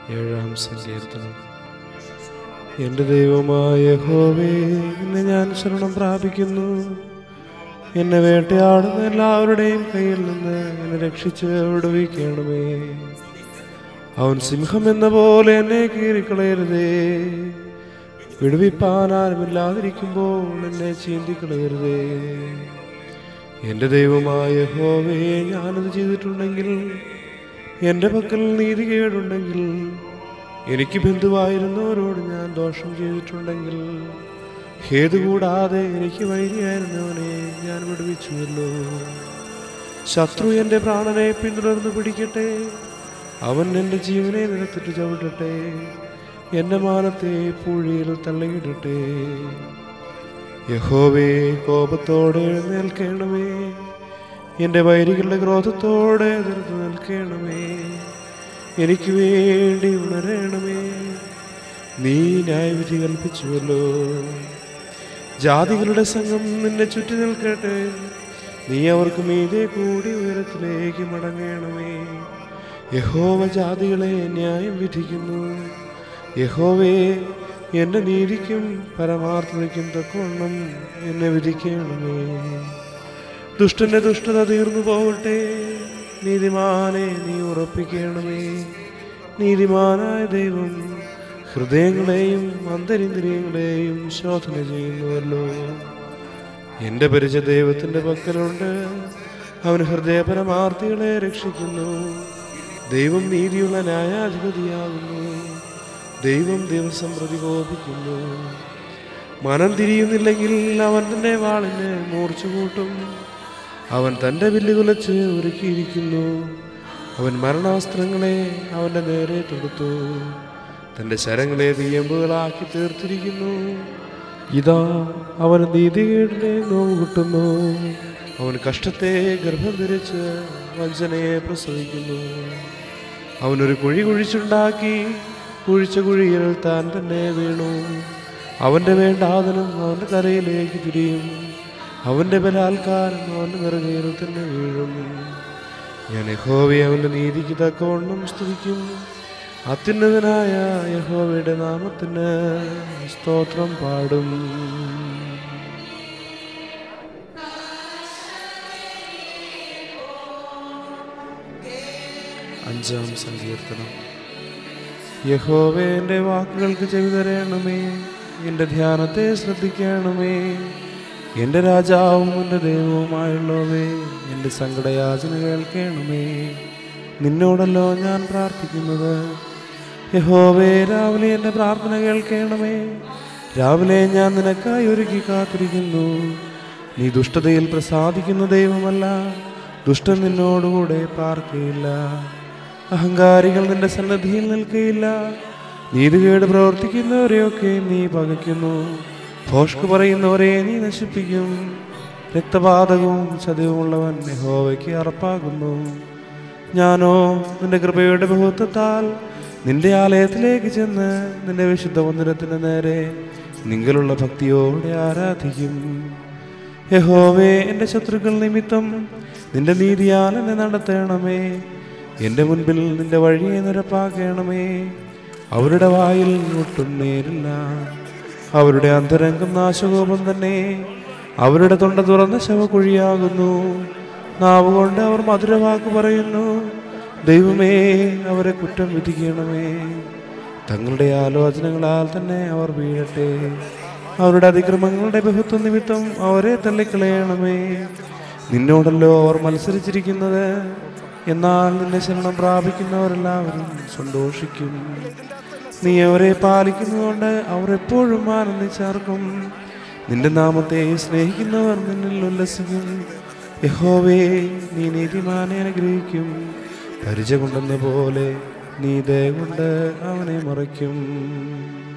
ഏഴാം സങ്കീർത്തനം. എൻ്റെ ദൈവമായ യഹോവേ, നിന്നെ ഞാൻ ശരണം പ്രാപിക്കുന്നു. എന്നെ വേട്ടയാടുന്ന എല്ലാവരുടെയും കയ്യിൽ നിന്ന് എന്നെ രക്ഷിച്ച് വിടുവിക്കണമേ. അവൻ സിംഹം എന്ന പോലെ എന്നെ കീറിക്കളയരുതേ. വിടുവിപ്പാൻ ആരുമില്ലാതിരിക്കുമ്പോൾ എന്നെ ചീന്തിക്കളയരുതേ. എൻ്റെ ദൈവമായ യഹോവേ, ഞാനത് ചെയ്തിട്ടുണ്ടെങ്കിൽ, എൻ്റെ പക്കൽ നീതികേടുണ്ടെങ്കിൽ, എനിക്ക് ബന്ധുവായിരുന്നവരോട് ഞാൻ ദോഷം ചെയ്തിട്ടുണ്ടെങ്കിൽ, ഹേതുകൂടാതെ എനിക്ക് വൈരിയായിരുന്നവനെ ഞാൻ വിടുവിച്ചുവല്ലോ. ശത്രു എൻ്റെ പ്രാണനെ പിന്തുടർന്ന് പിടിക്കട്ടെ. അവൻ എൻ്റെ ജീവനെ നിലത്തിട്ട് ചവിട്ടട്ടെ. എൻ്റെ മാനത്തെ പൂഴിയിൽ തള്ളിയിടട്ടെ. യഹോവേ, കോപത്തോടെ എഴുന്നേൽക്കണമേ. എൻ്റെ വൈരികളുടെ ക്രോധത്തോടെ എതിർത്ത് നിൽക്കണമേ. എനിക്ക് വേണ്ടി ഉണരണമേ. നീ ന്യായവിധി കൽപ്പിച്ചുവല്ലോ. ജാതികളുടെ സംഘം നിന്നെ ചുറ്റി നിൽക്കട്ടെ. നീ അവർക്ക് മീതെ കൂടി ഉയരത്തിലേക്ക് മടങ്ങണമേ. യഹോവ ജാതികളെ ന്യായം വിധിക്കുന്നു. യഹോവേ, എൻ്റെ നീതിക്കും പരമാർത്ഥതയ്ക്കും തക്കവണ്ണം എന്നെ വിധിക്കണമേ. ദുഷ്ടന്റെ ദുഷ്ടത തീർന്നു പോകട്ടെ. നീതിമാനെ നീ ഉറപ്പിക്കണമേ. നീതിമാനായ ദൈവം ഹൃദയങ്ങളെയും അന്തരിന്ദ്രിയങ്ങളെയും ശോധന ചെയ്യുന്നുവല്ലോ. എൻ്റെ പരിചയ ദൈവത്തിൻ്റെ പക്കലുണ്ട്. അവൻ ഹൃദയപരമാർത്ഥികളെ രക്ഷിക്കുന്നു. ദൈവം നീതിയുള്ള ന്യായാധിപതിയാകുന്നു. ദൈവം ദിവസം പ്രതികോപിക്കുന്നു. മനം തിരിയുന്നില്ലെങ്കിൽ അവൻ തൻ്റെ വാളിന് മൂർച്ച കൂട്ടും. അവൻ തൻ്റെ വില്ല് കുലച്ച് ഒരുക്കിയിരിക്കുന്നു. അവൻ മരണാസ്ത്രങ്ങളെ അവൻ്റെ നേരെ തൊടുത്തു. തൻ്റെ ശരങ്ങളെ തീയമ്പുകളാക്കി തീർത്തിരിക്കുന്നു. ഇതാ, അവൻ നീതികേടിനെ നോവ് കിട്ടുന്നു. അവൻ കഷ്ടത്തെ ഗർഭം ധരിച്ച് വഞ്ചനയെ പ്രസവിക്കുന്നു. അവനൊരു കുഴി കുഴിച്ചുണ്ടാക്കി കുഴിച്ച കുഴിയിൽ താൻ തന്നെ വീണു. അവൻ്റെ വേണ്ടാതനം അവൻ്റെ തലയിലേക്ക് തിരിയും. അവൻ്റെ ബലാത്കാരം അവൻ്റെ നെറുകയിൽ തന്നെ വീഴും. ഞാൻ യഹോവയെ അവൻ്റെ നീതിക്ക് തക്കവണ്ണം സ്തുതിക്കും. അത്യുന്നതനായ യഹോവയുടെ നാമത്തിന് സ്തോത്രം പാടും. അഞ്ചാം സങ്കീർത്തനം. യഹോവേ, എൻ്റെ വാക്കുകൾക്ക് ചെവി തരണമേ. എൻ്റെ ധ്യാനത്തെ ശ്രദ്ധിക്കണമേ. എൻ്റെ രാജാവും എൻ്റെ ദൈവവുമായുള്ളവേ, എൻ്റെ സങ്കടയാചന കേൾക്കണമേ. നിന്നോടല്ലോ ഞാൻ പ്രാർത്ഥിക്കുന്നത്. യഹോവേ, രാവിലെ എൻ്റെ പ്രാർത്ഥന കേൾക്കണമേ. രാവിലെ ഞാൻ നിനക്കായി ഒരുക്കി കാത്തിരിക്കുന്നു. നീ ദുഷ്ടതയിൽ പ്രസാദിക്കുന്ന ദൈവമല്ല. ദുഷ്ടൻ നിന്നോടുകൂടെ പാർക്കയില്ല. അഹങ്കാരികൾ നിന്റെ സന്നദ്ധിയിൽ നിൽക്കയില്ല. നീതികേട് പ്രവർത്തിക്കുന്നവരെയൊക്കെ നീ പകയ്ക്കുന്നു. ഭോഷ്ക് പറയുന്നവരെ നീ നശിപ്പിക്കും. രക്തപാതകവും ചതിവുമുള്ളവൻ യഹോവയ്ക്ക് അറപ്പാകുന്നു. ഞാനോ നിന്റെ കൃപയുടെ ബഹുത്വത്താൽ നിന്റെ ആലയത്തിലേക്ക് ചെന്ന് നിന്റെ വിശുദ്ധ മന്ദിരത്തിന് നേരെ നിങ്ങളുള്ള ഭക്തിയോടെ ആരാധിക്കും. യഹോവേ, എൻ്റെ ശത്രുക്കൾ നിമിത്തം നിന്റെ നീതിയാൽ എന്നെ നടത്തണമേ. എൻ്റെ മുൻപിൽ നിന്റെ വഴിയെ നിരപ്പാക്കണമേ. അവരുടെ വായിൽ ഒട്ടും നേരില്ല. അവരുടെ അന്തരംഗം നാശകോപം തന്നെ. അവരുടെ തൊണ്ട തുറന്ന ശവക്കുഴിയാകുന്നു. നാവുകൊണ്ട് അവർ മധുരവാക്ക് പറയുന്നു. ദൈവമേ, അവരെ കുറ്റം വിധിക്കണമേ. തങ്ങളുടെ ആലോചനകളാൽ തന്നെ അവർ വീഴട്ടെ. അവരുടെ അതിക്രമങ്ങളുടെ ബഹുത്വ നിമിത്തം അവരെ തള്ളിക്കളയണമേ. നിന്നോടല്ലോ അവർ മത്സരിച്ചിരിക്കുന്നത്. എന്നാൽ നിന്നെ ശരണം പ്രാപിക്കുന്നവരെല്ലാവരും സന്തോഷിക്കും. നീ അവരെ പാലിക്കുന്നതുകൊണ്ട് അവർ എപ്പോഴും ആനന്ദിച്ചാർക്കും. നിന്റെ നാമത്തെ സ്നേഹിക്കുന്നവർ നിന്നിൽ ഉല്ലസിക്കും. യഹോവേ, നീ നീതിമാനെ അനുഗ്രഹിക്കും. പരിച കൊണ്ടെന്ന പോലെ നീ ദയ കൊണ്ട് അവനെ മറയ്ക്കും.